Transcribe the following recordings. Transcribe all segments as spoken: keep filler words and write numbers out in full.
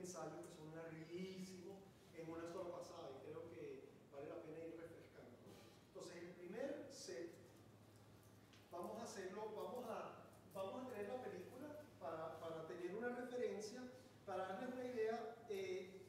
ensayos que son larguísimos en una sola pasada y creo que vale la pena ir refrescando. Entonces, el primer set, vamos a hacerlo, vamos a, vamos a tener la película para, para tener una referencia, para darles una idea. Eh,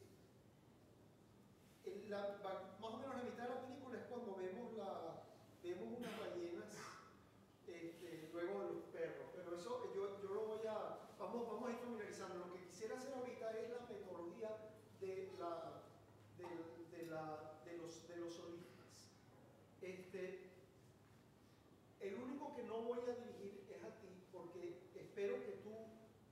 la, más o menos la mitad de la película es cuando vemos, la, vemos unas ballenas. Este, luego de los perros, pero eso yo, yo lo voy a, vamos, vamos a ir familiarizando. Lo que quisiera hacer ahorita es la metodología de, la, de, de, la, de, los, de los solistas. Este, el único que no voy a dirigir es a ti, porque espero que tú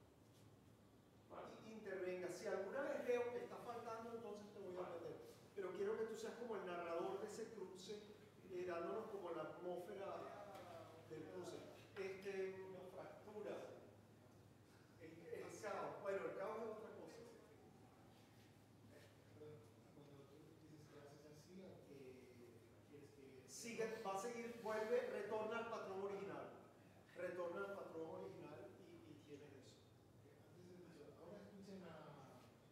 intervengas. Si alguna vez veo que está faltando, entonces te voy a meter, pero quiero que tú seas como el narrador de ese cruce, eh, dándonos como la atmósfera del cruce. Este, una fractura, el, el caos. Bueno, el caos es otra cosa. Cuando tú dices que haces así, ¿quieres que sigue, va a seguir, vuelve, retorna al patrón original, retorna al patrón original y, y tienes eso. Antes de eso, ahora escuchen a,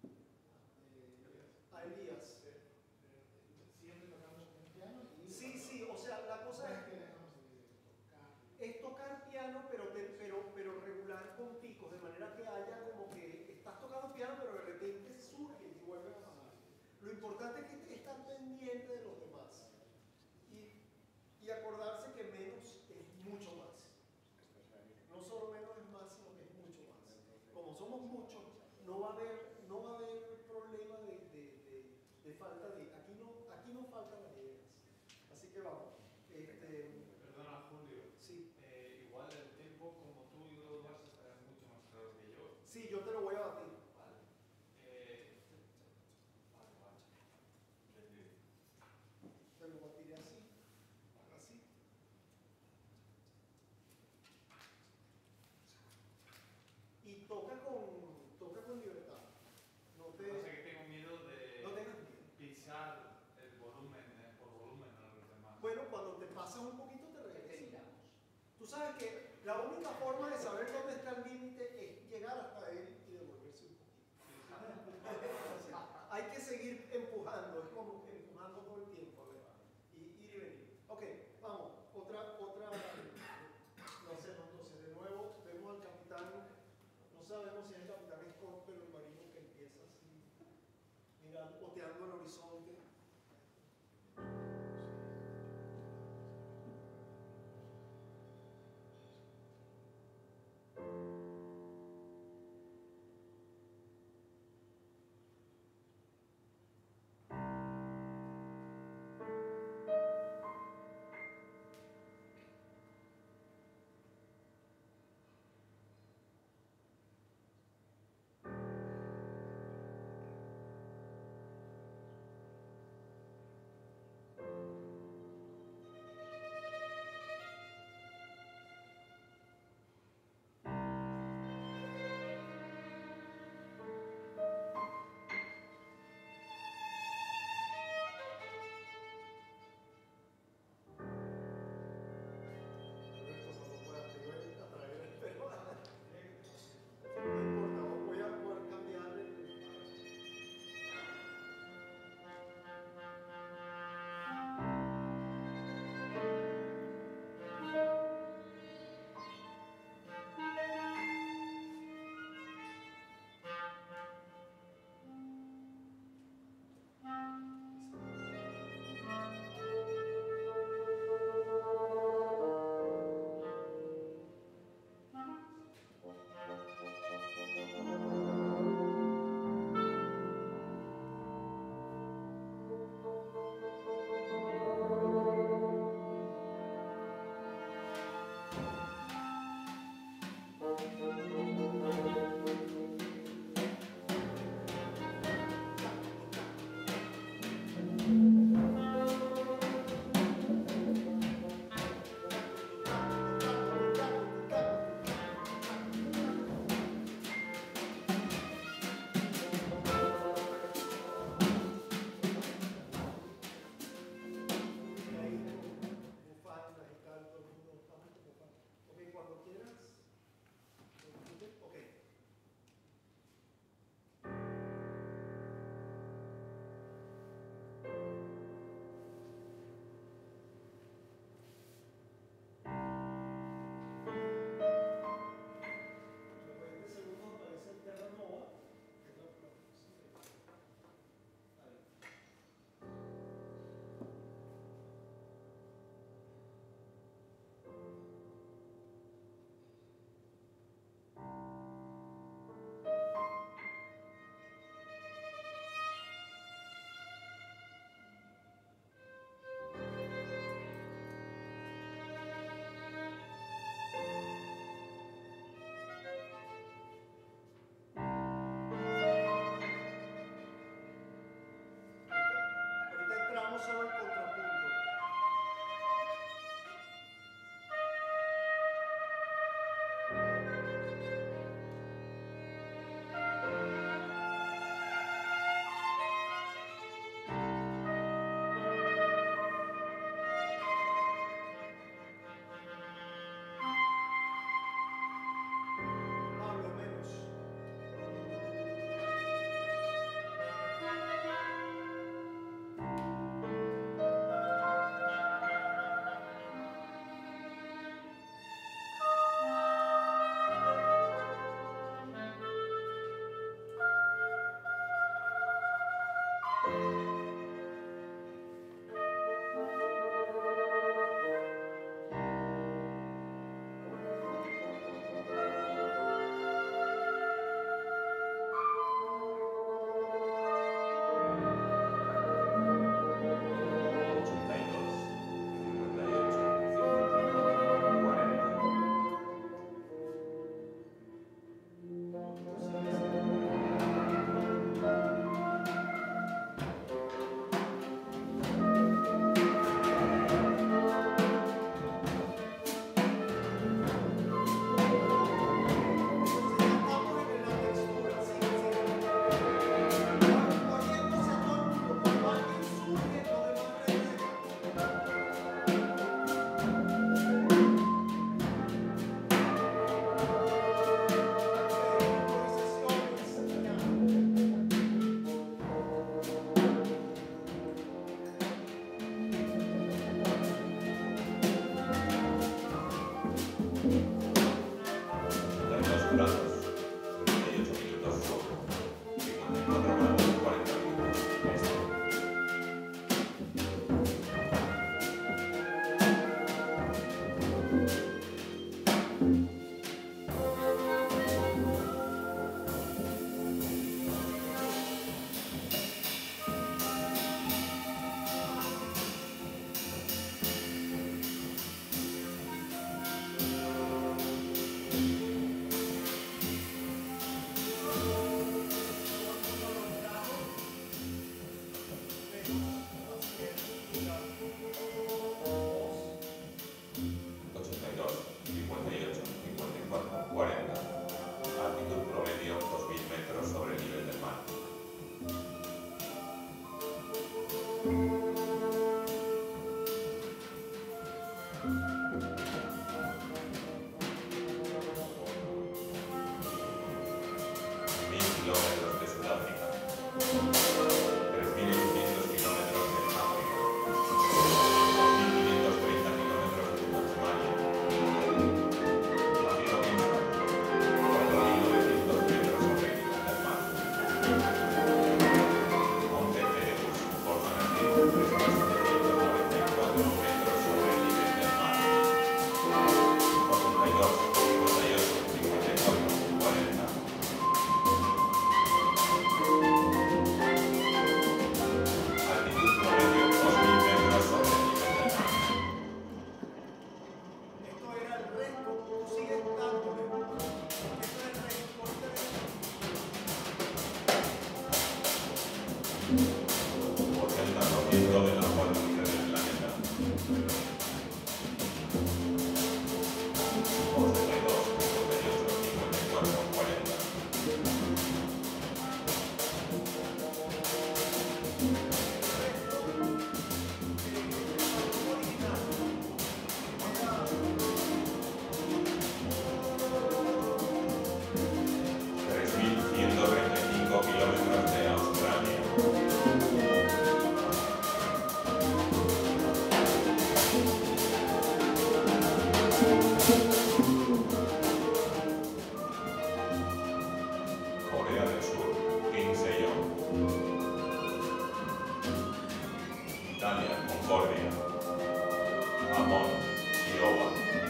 a, a Elías. Siempre tocamos un piano y... Sí, sí, o sea, la cosa es que es tocar piano, pero, te, pero, pero regular con picos, de manera que haya como que estás tocando piano, pero de repente surge y vuelve a pasar. Lo importante es que estar pendiente de los demás y, y acordarse que menos es mucho más. No solo menos es más, sino que es mucho más. Como somos muchos, no va a haber, no va a haber problema de, de, de, de falta de... Aquí no, aquí no faltan las ideas. Así que vamos. Este, Perdona, Julio. Sí. Eh, igual el tiempo, como tú y los vas a estar mucho más claros que yo. Sí, yo te lo voy a batir. Vale. Eh, vale, vale. Entendido. Te lo batiré así. Así. Y toca con, toca con libertad. No te... No sé que tengo miedo de no tengas miedo. pisar el volumen, eh, por volumen a los demás. Bueno, cuando te pasas un poquito te regresas. Tú sabes que la única forma de saber dónde está el límite es llegar hasta él y devolverse un poquito. Hay que seguir empujando, es como empujando todo el tiempo, a ver, y ir y venir. Ok, vamos, otra, otra, no sé, no, entonces de nuevo vemos al capitán, no sabemos si es el capitán Scott, pero el marino que empieza así, mirando, oteando el horizonte. ochenta por ciento del agua dulce del planeta. ochenta y dos, cincuenta y ocho, cincuenta y cuatro, cuarenta. tres mil ciento treinta y cinco kilómetros de Australia. Corea del Sur, Kim Se-young. Italia, Concordia. Japón, Iowa.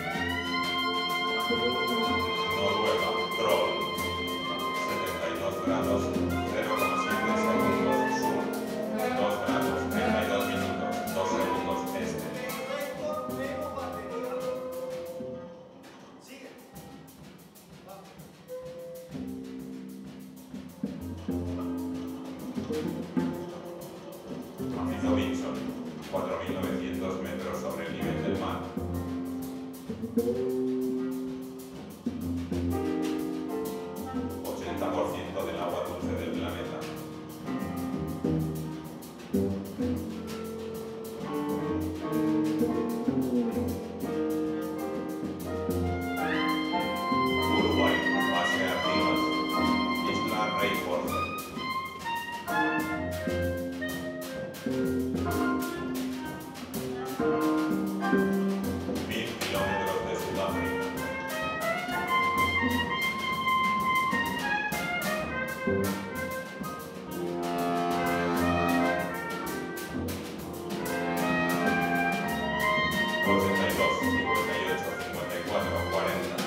Noruega, Troll. setenta y dos grados, cero coma siete segundos sur. dos grados, treinta y dos minutos, dos segundos este. Esto menos batería. Sigue. Macizo Vinson, cuatro mil novecientos metros sobre el nivel del mar. ochenta por ciento del agua dulce del planeta. Uruguay, base Arribas. Isla Reyforce. Mil kilómetros de Sudáfrica. ochenta y dos, cincuenta y ocho, cincuenta y cuatro, cuarenta.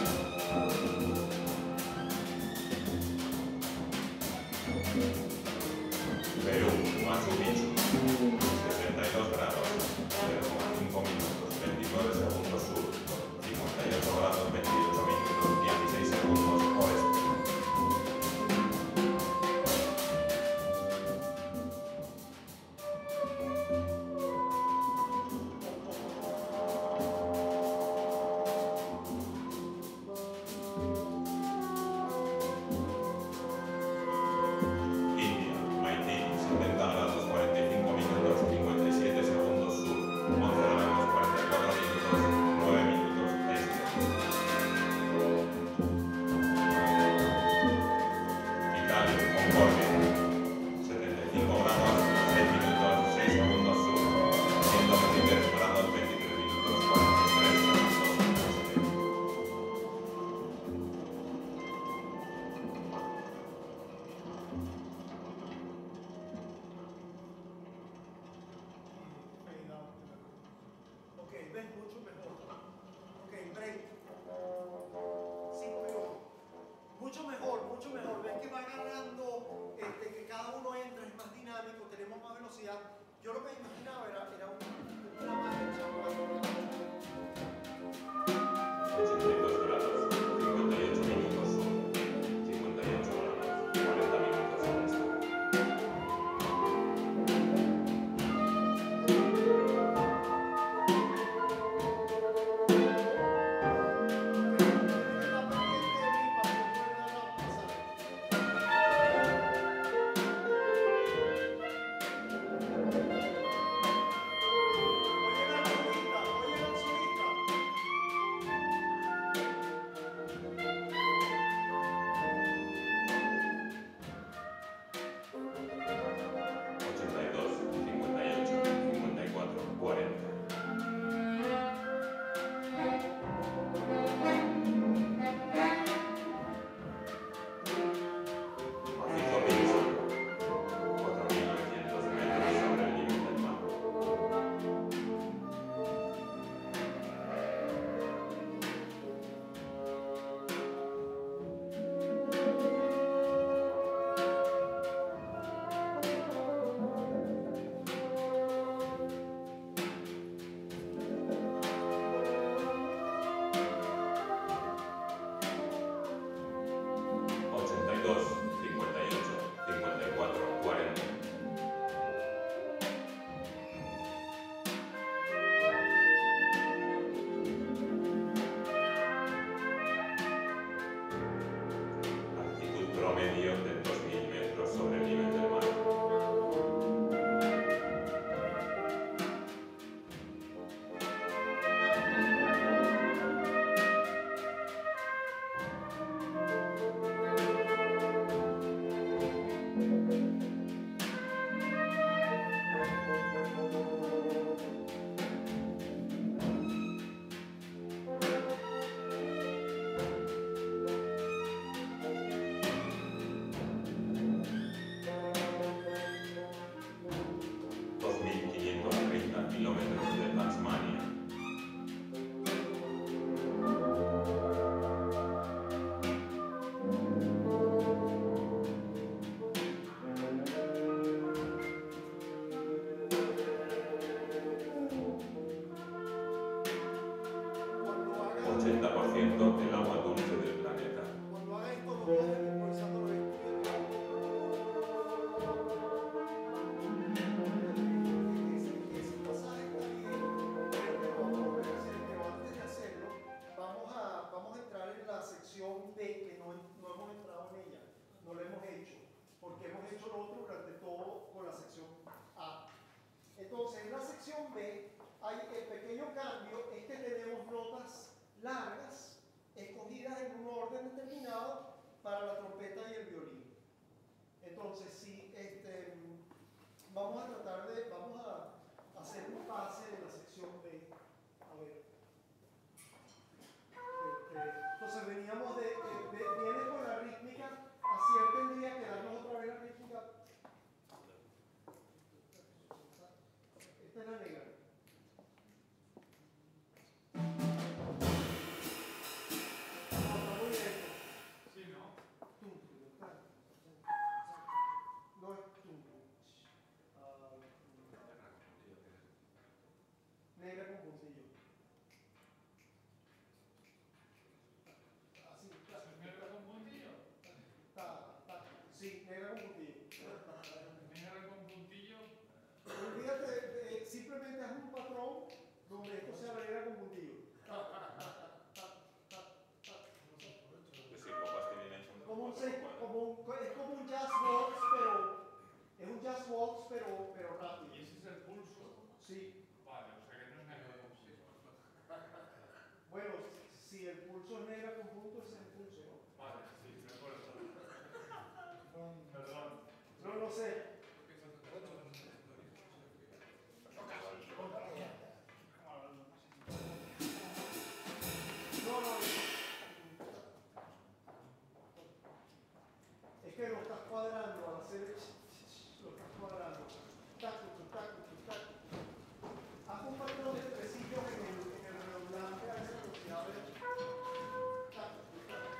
Perú, Machu Picchu, sesenta y dos grados, cero coma cinco minutos, veintinueve segundos sur, cincuenta y ocho grados, veintiocho minutos, dieciséis segundos oeste. India, Haití, setenta grados, cuarenta y cinco minutos, cincuenta y siete segundos sur, once grados, cuarenta y cuatro minutos, nueve minutos este. medio de dos mil metros sobre el nivel del mar. dos mil quinientos treinta kilómetros de Tasmania. Cuando haga, ochenta por ciento del agua dulce del planeta. cuando haga esto, lo voy a ir improvisando los estudios. Ese, ese pasaje está bien, pero vamos a volver a hacer, pero antes de hacerlo, vamos a, vamos a entrar en la sección B, que no, no hemos entrado en ella, no lo hemos hecho, porque hemos hecho lo otro durante todo con la sección A. Entonces, en la sección B hay el pequeño cambio, es que tenemos notas largas, escogidas en un orden determinado para la trompeta y el violín. Entonces, sí, este, vamos a tratar de, vamos a hacer un pase en la sección B. A ver. Este, entonces, veníamos de, de, de- viene con la rítmica, así él tendría que darnos otra vez la rítmica. Esta es la negra. No, está muy lento. Sí, ¿no? Tum, tum, está. No es tum, tum. Ah, negra con puntillo. Así, está. ¿Eso es negra con puntillo? Está, está. Sí, negra con puntillo. Negra con puntillo. Olvídate, eh, simplemente haz un patrón donde esto sea la negra con puntillo. Es decir, copas que vienen son Como un, cuatro se- cuadros. como un, es como un jazz waltz, pero es un jazz waltz, pero, pero rápido. ¿Y ese es el pulso? Sí. Vale, o sea que no es negra con puntillo. Bueno, si el pulso es negra con punto, ese es el pulso, ¿no? Vale, sí, de acuerdo. Perdón. No lo sé. No, no. Es que lo estás cuadrando al hacer el ch- ch- ch- lo estás cuadrando. Tacu, tu, tacu, tu, tacu. Haz un patrón de tresillos en el, en el redundante a esa velocidad de tacu, tu, tacu.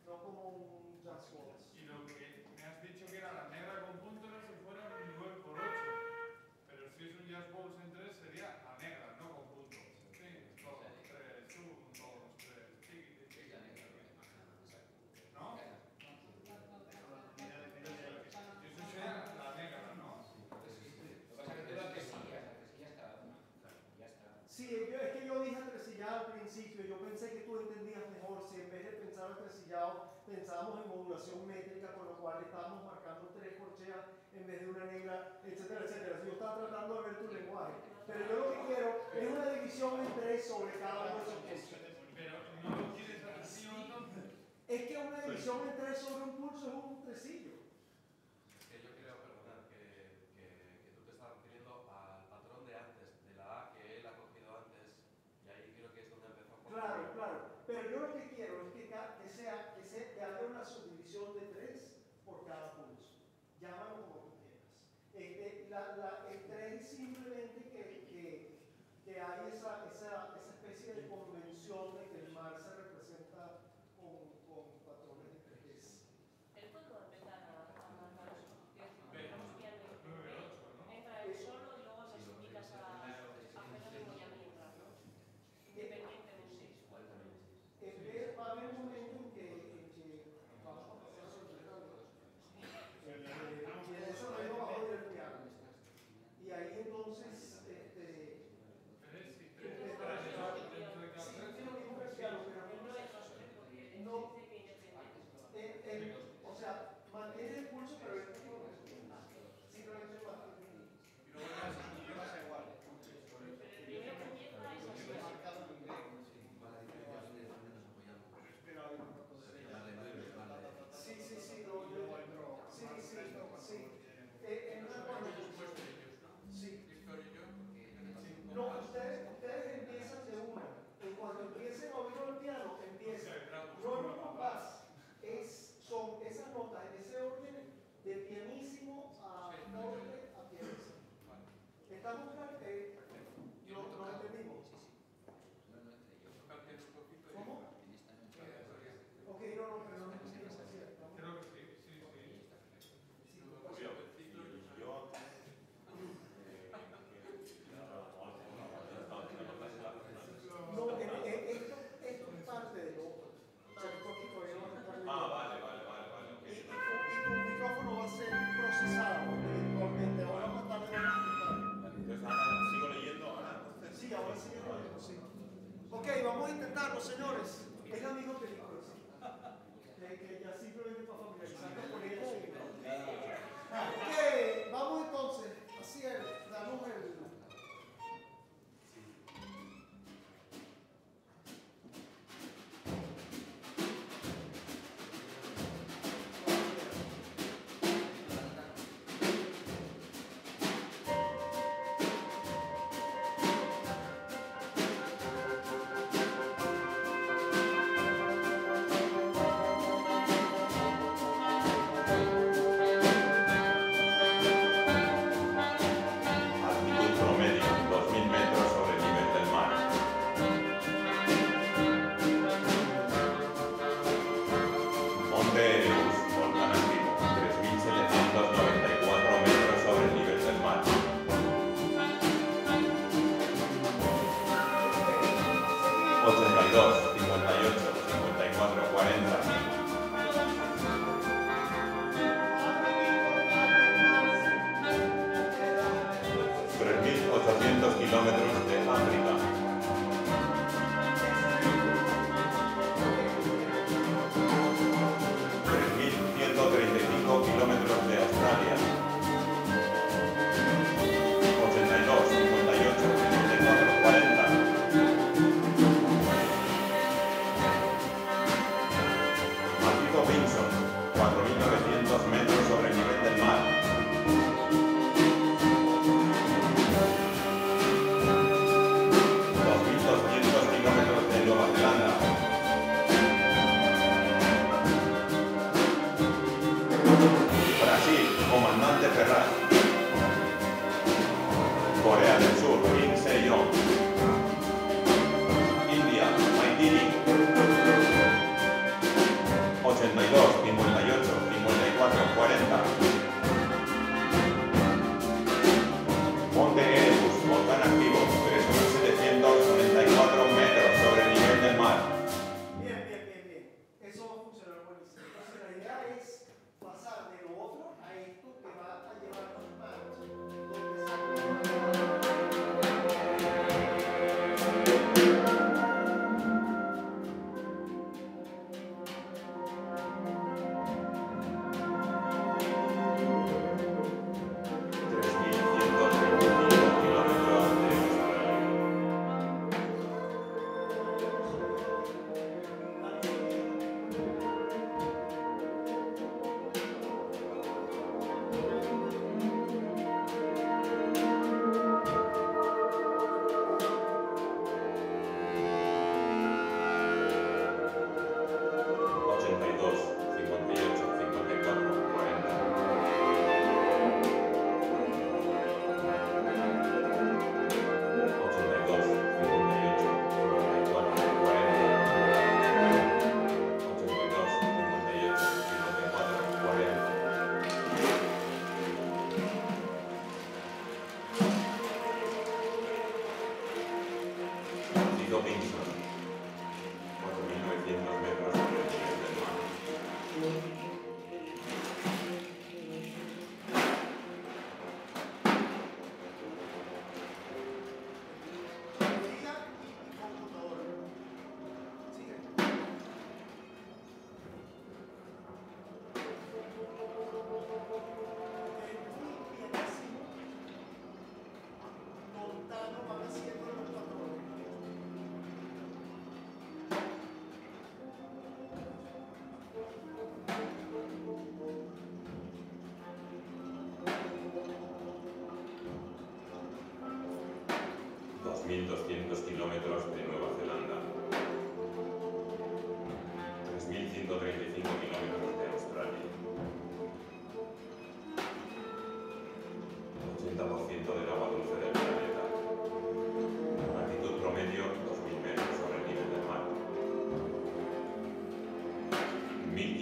no como un Just Waltz. Y lo que me has dicho que era la negra con punto era si fuera un nueve por ocho. Pero si es un Just Waltz en tres sería la negra, no con punto. Sí, dos, tres, uno, dos, tres, chiqui, chiqui. ¿No? Eso sería la negra, ¿no? Sí, yo, es que yo dije tresillado al principio, yo pensé que tú entendías mejor, si en vez de pensar en tresillado pensábamos en modulación métrica, con lo cual estábamos marcando tres corcheas en vez de una negra, etcétera, etcétera. Yo estaba tratando de ver tu lenguaje, pero yo lo que quiero es una división en tres sobre cada uno de esos pulsos. Pero no lo quieres así entonces. Es que una división en tres sobre un pulso es un tresillo. Que yo creo, perdonad, que, que, que tú te estás refiriendo al patrón de antes, de la A que él ha cogido antes, y ahí creo que es donde empezó por Claro, claro. Pero yo lo que quiero es que, que, sea, que, sea, que haya una subdivisión de tres por cada pulso. Llámalo como tú quieras. Este, la, la, el tres es simplemente que, que, que hay esa, esa, esa especie de convención de que el mar se representa con, con patrones de tres. Él puede empezar a, a marcar eso. nueve ocho, ¿no? Entra él solo y luego les indicas a, a Jerónimo y a mí entrar, ¿no? Independientemente. En vez, va a haber un momento en que, en que vamos a pasar sobre el algo. Y en eso no hay bajo del piano. Y ahí entonces, este. Tres y Sí, tres. tiene lo mismo que el piano, pero Él no es los tres porque él no. dice que independiente. El, el, o sea, mantiene el pulso, pero es simplemente mantiene. Y luego ya se pasa igual. Pero el primero que empieza es así. Marcado en inglés. Pero hay una cosa. Sí, sí, sí, no, yo. Sí, sí, sí. Eh, en una forma. Sí. No, ustedes, ustedes empiezan de una. Y cuando empiecen a oír el piano, empiezan. Rollo compás es, son esas notas en ese orden de pianísimo a forte a pianísimo. ¿Estamos claros? Eh, ¿Lo, lo entendimos? ¿Cómo? Ok, no, no, pero no me pusieron así. Creo que sí, sí, sí. Yo, yo No, eh, eh, esto, esto es parte de lo otro. O sea, porque todavía no está en Ah, vale, vale, vale, vale. Y, y, Okay. tu, y tu micrófono va a ser procesado eventualmente. Ahora más tarde vamos a intentar. Entonces ahora sigo leyendo. Ahora, entonces. Sí, ahora sí leyendo, sí. Ok, vamos a intentarlo, señores. Es la misma película, sí. Que, que ya simplemente para familiarizarnos con ella. Ok, vamos entonces. Así es, damos el. Altitud promedio, dos mil metros sobre el nivel del mar. Monte Erebus, volcán activo, tres mil setecientos noventa y cuatro metros sobre el nivel del mar. ochenta y dos, cincuenta y ocho, cincuenta y cuatro, cuarenta. tres mil ochocientos kilómetros de África. tres mil ciento treinta y cinco kilómetros de Australia. ochenta y dos, cincuenta y ocho, cincuenta y cuatro, cuarenta. Macizo Vinson, cuatro mil novecientos metros sobre el nivel del mar.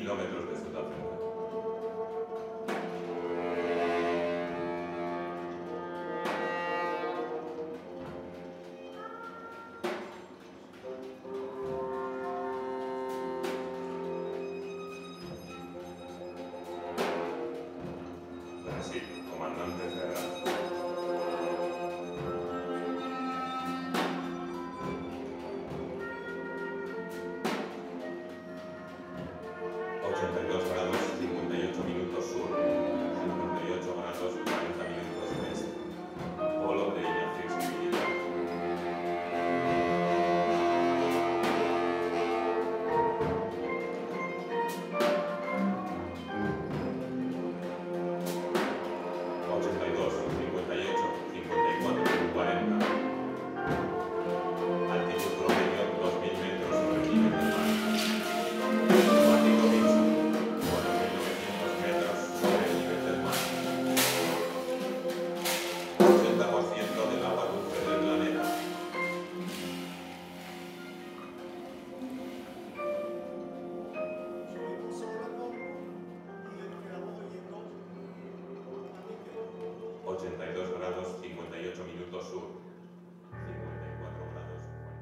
kilómetros de Sudáfrica. Brasil, comandante Ferraz. ochenta y dos grados cincuenta y ocho minutos sur, cincuenta y ocho grados cuarenta minutos oeste. Polo de inflexibilidad. ochenta y dos, cincuenta y ocho, cincuenta y cuatro, cuarenta. Altitud promedio dos mil metros sobre el nivel del mar. Mático Vinson, cuatro mil novecientos metros sobre el nivel del mar. ochenta por ciento del agua dulce del planeta. Subimos ahora con y nos quedamos oyendo a Miquel. ochenta y dos grados cincuenta y ocho minutos sur, cincuenta y cuatro grados cuarenta.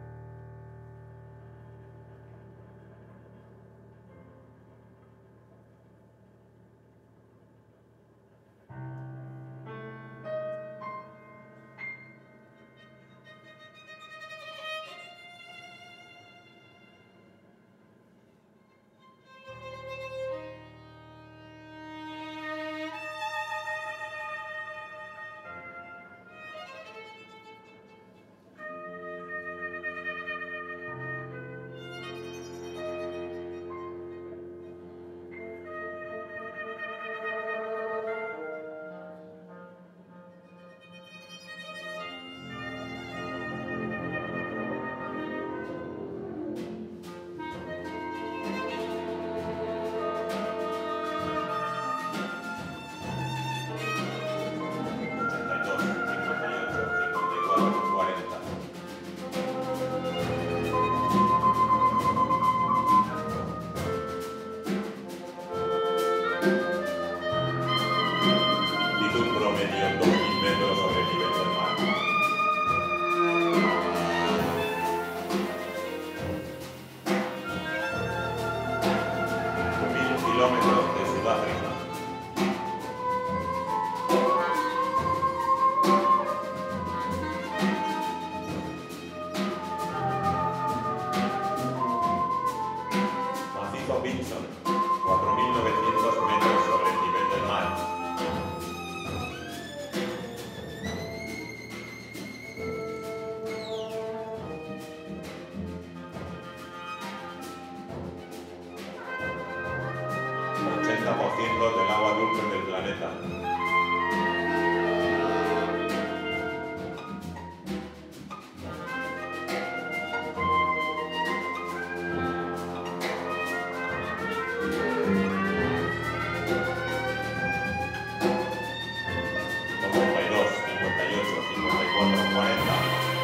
ochenta y dos, cincuenta y ocho, cincuenta y cuatro, cuarenta. Altitud promedio dos mil metros sobre el nivel del mar. mil kilómetros de Sudáfrica. Macizo Vinson, cuatro mil novecientos metros sobre el nivel del mar. ochenta por ciento del agua dulce del planeta. noventa y dos, cincuenta y ocho, cincuenta y cuatro, cuarenta.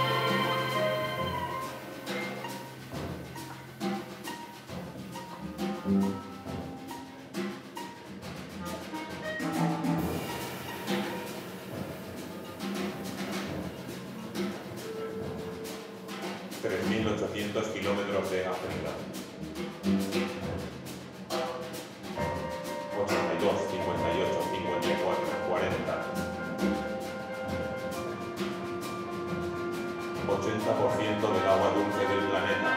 tres mil ochocientos kilómetros de África. ochenta y dos, cincuenta y ocho, cincuenta y cuatro, cuarenta. ochenta por ciento del agua dulce del planeta.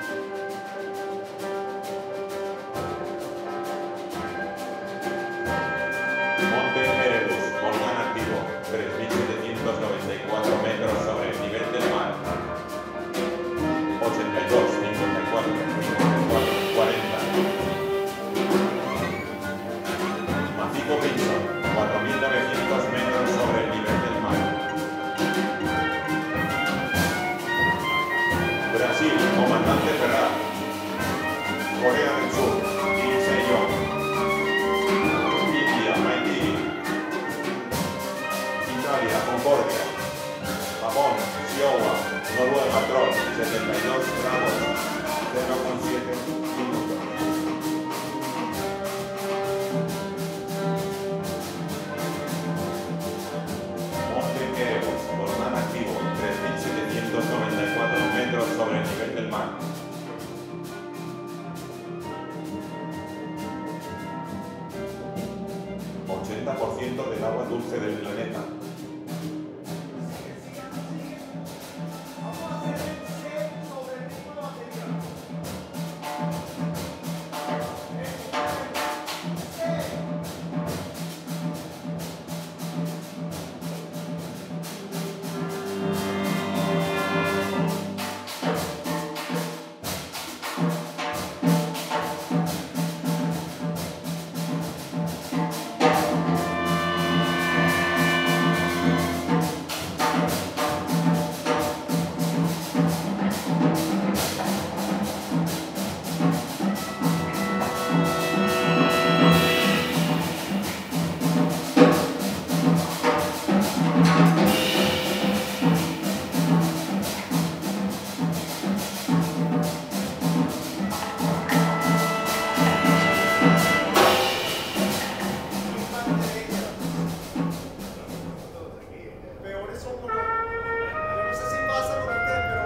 Monte Erebus, volcán activo, tres mil setecientos noventa y cuatro metros sobre el nivel del mar. ochenta y dos, cincuenta y cuatro, cincuenta y cuatro, cuarenta. Macizo Vinson, cuatro mil novecientos metros sobre el nivel del mar. Brasil, comandante Ferraz. Corea del Sur, Kim Se-yong. India, Maitiri. Italia, Concordia. Japón, Iowa, Noruega, Troll, setenta y dos grados, cero coma siete minutos. ciento del agua dulce del planeta. Vamos a hacer el C sobre el mismo material. Peores somos los. Yo no sé si pasa con ustedes, pero.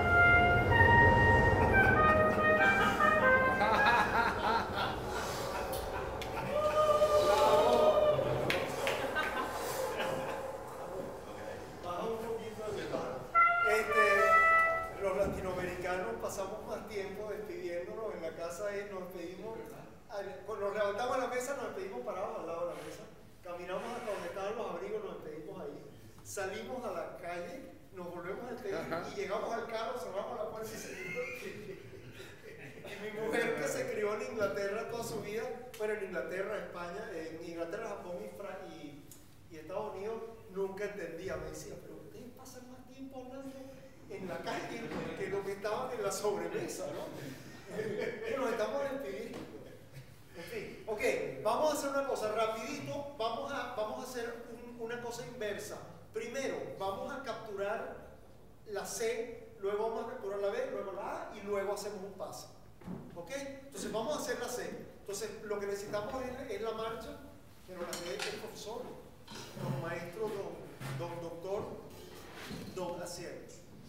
Baja un poquito de verdad. Este, los latinoamericanos pasamos más tiempo despidiéndonos en la casa, eh, nos despedimos, cuando nos levantamos a la mesa nos despedimos parados al lado de la mesa, caminamos hasta donde estaban los abrigos, nos despedimos ahí. Salimos a la calle, nos volvemos a despedir y llegamos al carro, cerramos la puerta y seguimos. Y mi mujer, que se crió en Inglaterra toda su vida, bueno, en Inglaterra, España, en Inglaterra, Japón y, Fra y, y Estados Unidos, nunca entendía. Me decía, pero ustedes pasan más tiempo hablando en la calle que lo que estaban en la sobremesa, ¿no? Que nos estamos despidiendo. En fin, ok, vamos a hacer una cosa rapidito, vamos a, vamos a hacer un, una cosa inversa. Primero, vamos a capturar la C, luego vamos a capturar la B, luego la A y luego hacemos un pase. ¿Ok? Entonces vamos a hacer la C. Entonces lo que necesitamos es, es la marcha, que nos la dé el profesor, don maestro, don, don doctor, don Asier.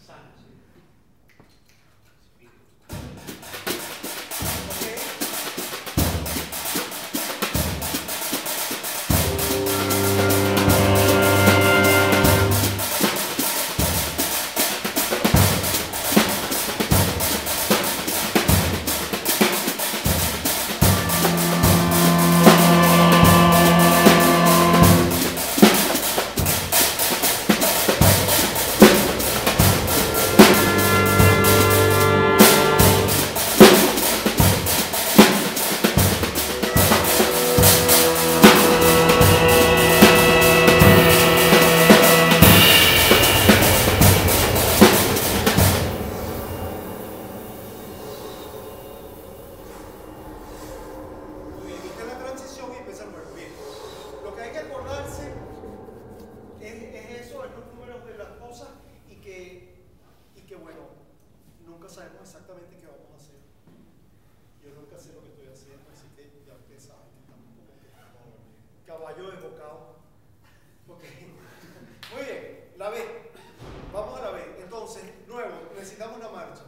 Caballo desbocado. Okay. Muy bien, la B. Vamos a la B. Entonces, nuevo, necesitamos una marcha.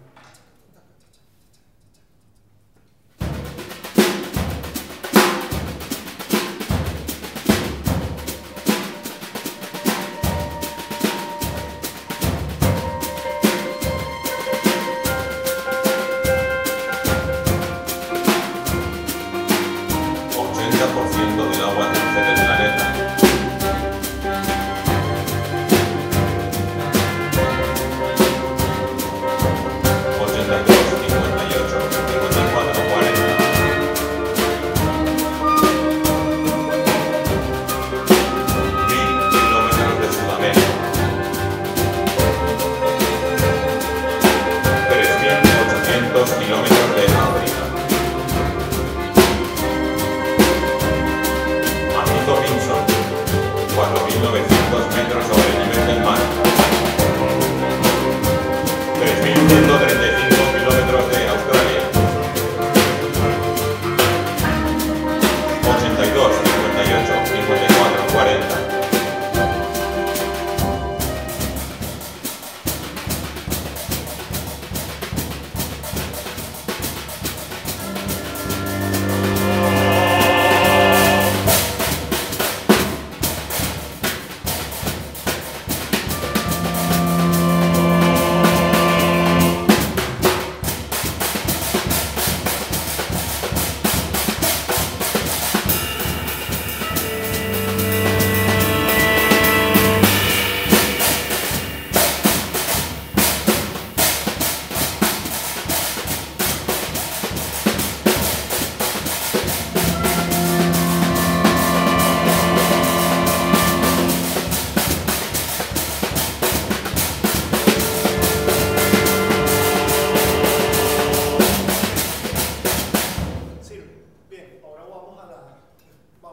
ochenta por ciento del agua dulce del planeta.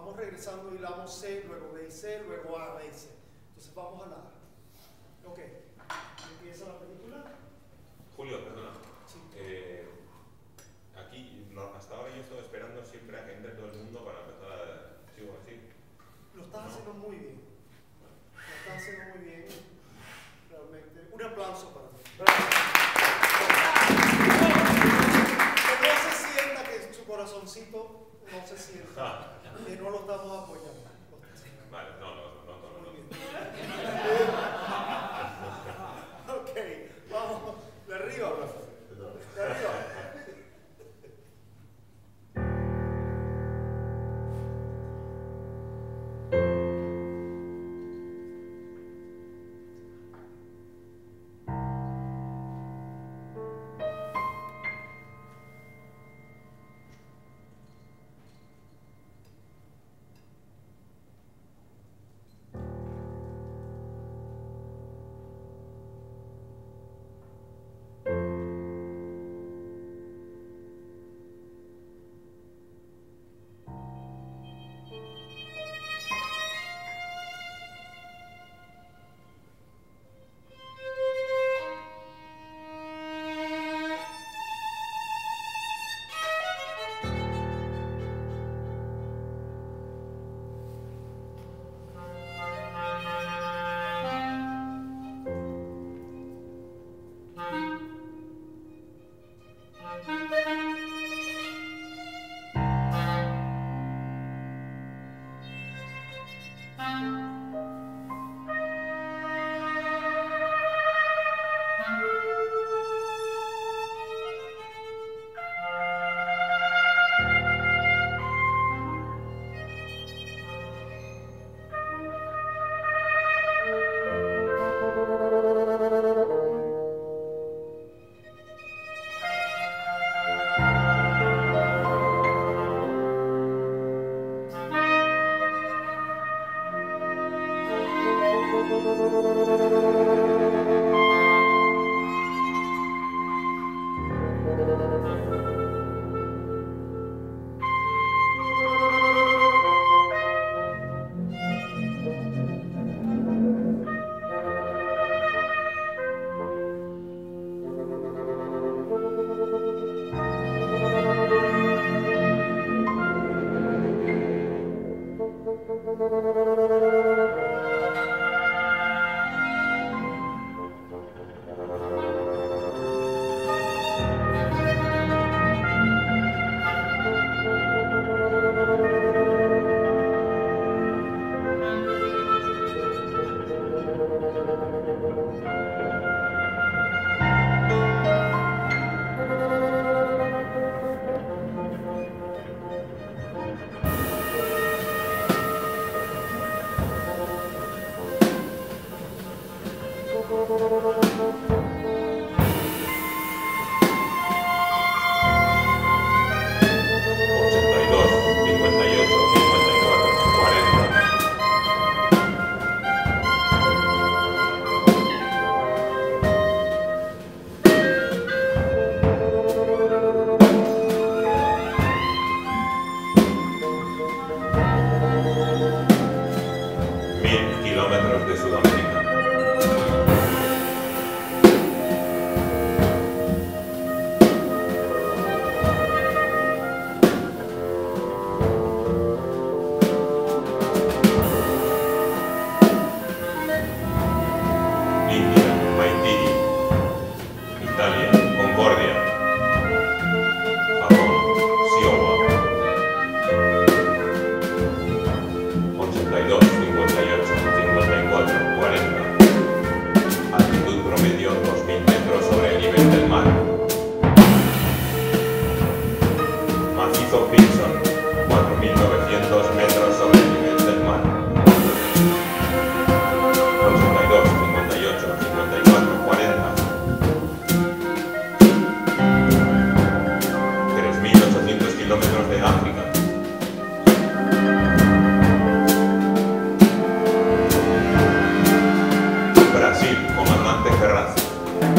vamos regresando, hilamos C, luego B y C, luego A, B y C. Entonces vamos a la A. Ok, empieza la película. Julio, perdona. Sí. Eh, aquí, no, hasta ahora yo estoy esperando siempre a que entre todo el mundo para empezar a... ¿Sigo así? Lo estás No. haciendo muy bien. Lo estás haciendo muy bien. Realmente. Un aplauso para ti. Bravo. Que no se sienta que su corazoncito no se sienta que no lo estamos apoyando. Vale, no, no, no, no, no. Muy bien. Ok, vamos. De arriba. De arriba.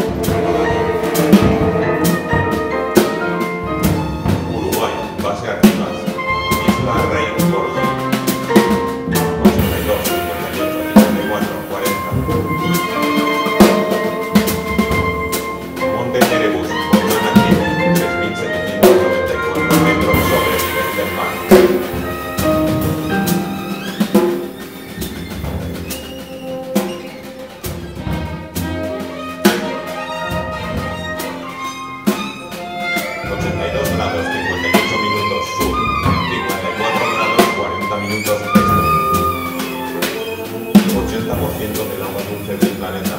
Base aquí. sesenta y dos grados cincuenta y ocho minutos sur, cincuenta y cuatro grados cuarenta minutos este, ochenta por ciento del agua dulce del planeta.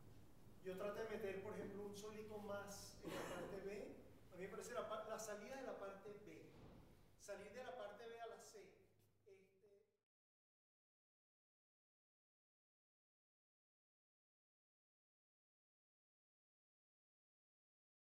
Yo traté de meter, por ejemplo, un solito más en la parte B. A mí me parece la, la salida de la